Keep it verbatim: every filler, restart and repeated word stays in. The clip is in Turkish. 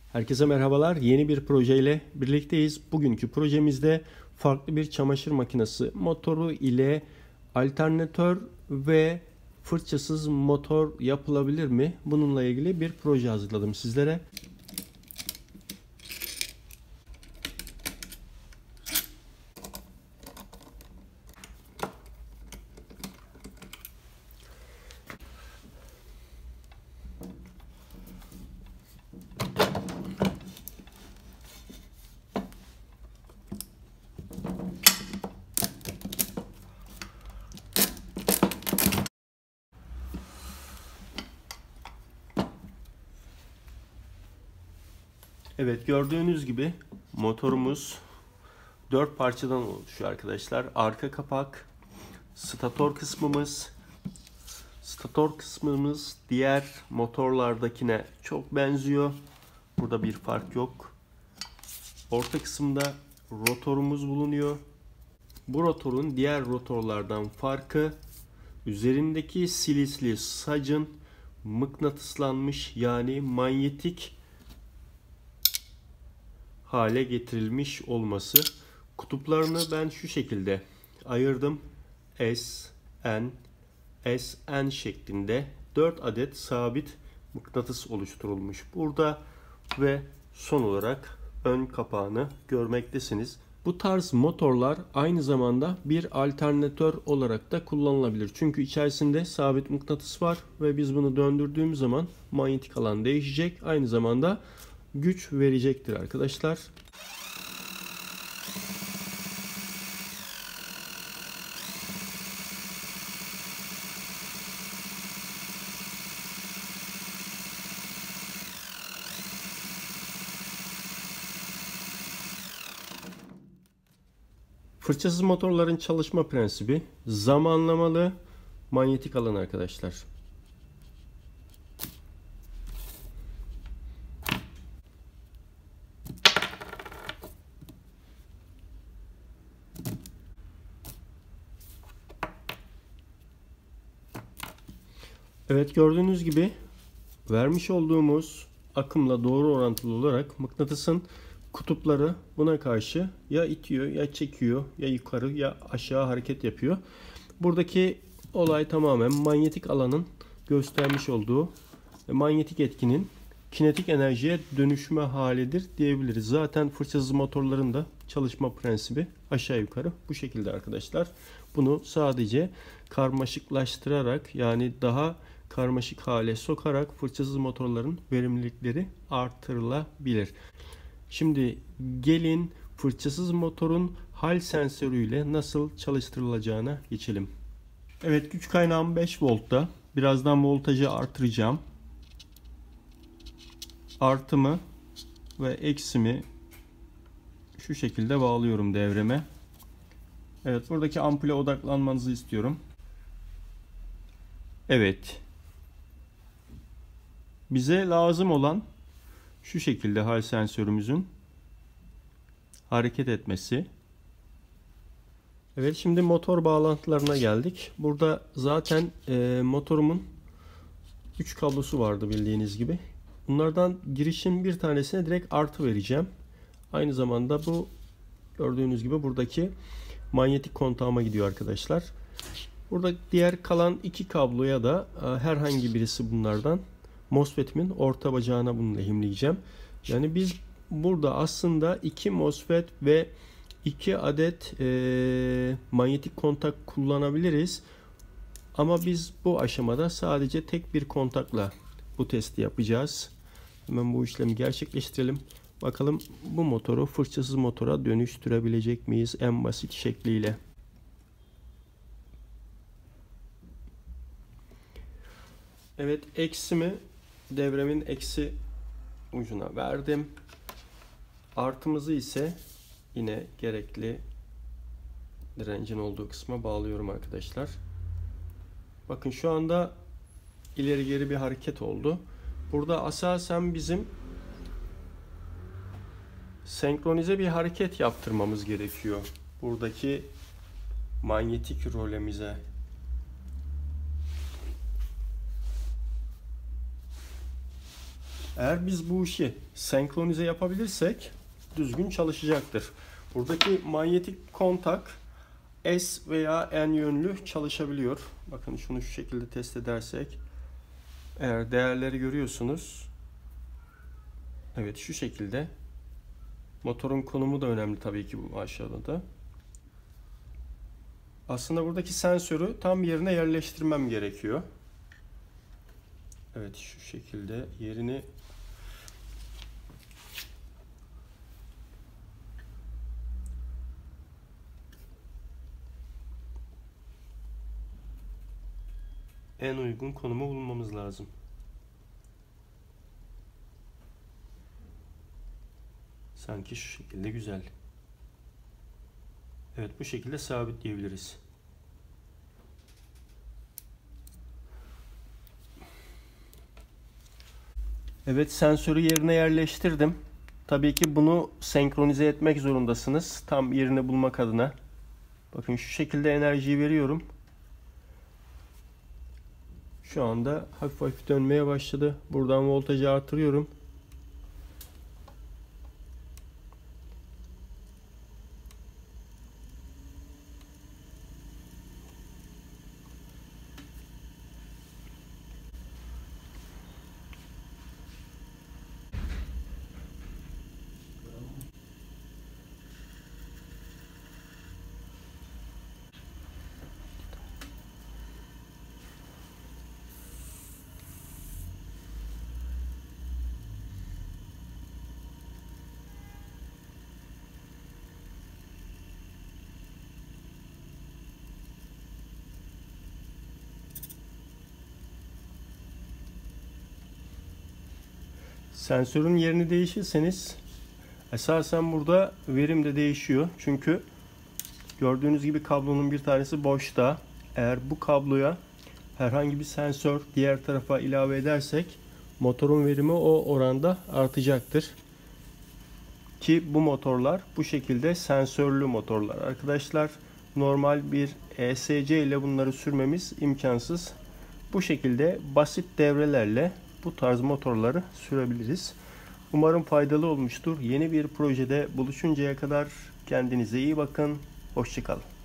Herkese merhabalar. Yeni bir projeyle birlikteyiz. Bugünkü projemizde farklı bir çamaşır makinesi motoru ile alternatör ve fırçasız motor yapılabilir mi? Bununla ilgili bir proje hazırladım sizlere. Evet, gördüğünüz gibi motorumuz dört parçadan oluşuyor arkadaşlar. Arka kapak, stator kısmımız. Stator kısmımız diğer motorlardakine çok benziyor. Burada bir fark yok. Orta kısımda rotorumuz bulunuyor. Bu rotorun diğer rotorlardan farkı, üzerindeki silisli sacın mıknatıslanmış, yani manyetik hale getirilmiş olması. Kutuplarını ben şu şekilde ayırdım. S, N, S, N şeklinde dört adet sabit mıknatıs oluşturulmuş burada ve son olarak ön kapağını görmektesiniz. Bu tarz motorlar aynı zamanda bir alternatör olarak da kullanılabilir. Çünkü içerisinde sabit mıknatıs var ve biz bunu döndürdüğümüz zaman manyetik alan değişecek. Aynı zamanda güç verecektir arkadaşlar. Fırçasız motorların çalışma prensibi zamanlamalı manyetik alan arkadaşlar. Evet, gördüğünüz gibi vermiş olduğumuz akımla doğru orantılı olarak mıknatısın kutupları buna karşı ya itiyor, ya çekiyor, ya yukarı ya aşağı hareket yapıyor. Buradaki olay tamamen manyetik alanın göstermiş olduğu manyetik etkinin kinetik enerjiye dönüşme halidir diyebiliriz. Zaten fırçasız motorların da çalışma prensibi aşağı yukarı bu şekilde arkadaşlar. Bunu sadece karmaşıklaştırarak, yani daha karmaşık hale sokarak fırçasız motorların verimlilikleri artırılabilir. Şimdi gelin fırçasız motorun hal sensörüyle nasıl çalıştırılacağına geçelim. Evet, güç kaynağım beş voltta. Birazdan voltajı artıracağım. Artımı ve eksimi şu şekilde bağlıyorum devreme. Evet, buradaki ampule odaklanmanızı istiyorum. Evet. Bize lazım olan şu şekilde hal sensörümüzün hareket etmesi. Evet, şimdi motor bağlantılarına geldik. Burada zaten e, motorumun üç kablosu vardı bildiğiniz gibi. Bunlardan girişin bir tanesine direkt artı vereceğim. Aynı zamanda bu gördüğünüz gibi buradaki manyetik kontağıma gidiyor arkadaşlar. Burada diğer kalan iki kabloya da e, herhangi birisi bunlardan MOSFET'imin orta bacağına bunu lehimleyeceğim. Yani biz burada aslında iki MOSFET ve iki adet e, manyetik kontak kullanabiliriz. Ama biz bu aşamada sadece tek bir kontakla bu testi yapacağız. Hemen bu işlemi gerçekleştirelim. Bakalım bu motoru fırçasız motora dönüştürebilecek miyiz en basit şekliyle. Evet, eksimi devremin eksi ucuna verdim. Artımızı ise yine gerekli direncin olduğu kısma bağlıyorum arkadaşlar. Bakın şu anda ileri geri bir hareket oldu. Burada asasen bizim senkronize bir hareket yaptırmamız gerekiyor. Buradaki manyetik rolemize. Eğer biz bu işi senkronize yapabilirsek düzgün çalışacaktır. Buradaki manyetik kontak S veya N yönlü çalışabiliyor. Bakın şunu şu şekilde test edersek, eğer değerleri görüyorsunuz. Evet, şu şekilde. Motorun konumu da önemli tabii ki bu aşağıda da. Aslında buradaki sensörü tam yerine yerleştirmem gerekiyor. Evet, şu şekilde yerini en uygun konumu bulmamız lazım. Sanki şu şekilde güzel. Evet, bu şekilde sabitleyebiliriz. Evet, sensörü yerine yerleştirdim. Tabii ki bunu senkronize etmek zorundasınız. Tam yerini bulmak adına. Bakın şu şekilde enerjiyi veriyorum. Şu anda hafif hafif dönmeye başladı. Buradan voltajı artırıyorum. Sensörün yerini değişirseniz esasen burada verim de değişiyor. Çünkü gördüğünüz gibi kablonun bir tanesi boşta. Eğer bu kabloya herhangi bir sensör diğer tarafa ilave edersek motorun verimi o oranda artacaktır. Ki bu motorlar bu şekilde sensörlü motorlar. Arkadaşlar, normal bir E S C ile bunları sürmemiz imkansız. Bu şekilde basit devrelerle bu tarz motorları sürebiliriz. Umarım faydalı olmuştur. Yeni bir projede buluşuncaya kadar kendinize iyi bakın. Hoşça kalın.